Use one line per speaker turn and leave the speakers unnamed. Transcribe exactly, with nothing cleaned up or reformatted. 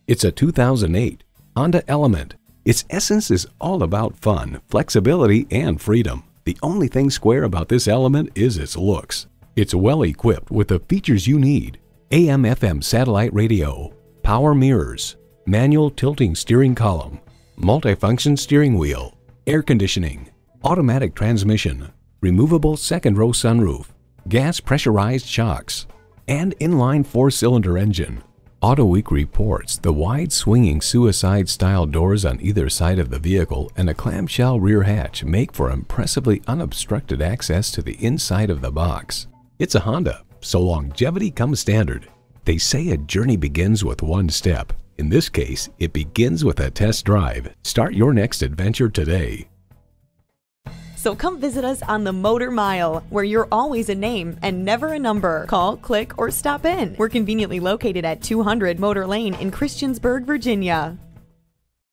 It's a two thousand eight Honda Element. Its essence is all about fun, flexibility, and freedom. The only thing square about this Element is its looks. It's well equipped with the features you need: A M F M satellite radio, power mirrors, manual tilting steering column, multifunction steering wheel, air conditioning, automatic transmission, removable second-row sunroof, gas pressurized shocks, and inline four-cylinder engine. AutoWeek reports the wide swinging suicide-style doors on either side of the vehicle and a clamshell rear hatch make for impressively unobstructed access to the inside of the box. It's a Honda, so longevity comes standard. They say a journey begins with one step. In this case, it begins with a test drive. Start your next adventure today.
So come visit us on the Motor Mile, where you're always a name and never a number. Call, click, or stop in. We're conveniently located at two hundred Motor Lane in Christiansburg, Virginia.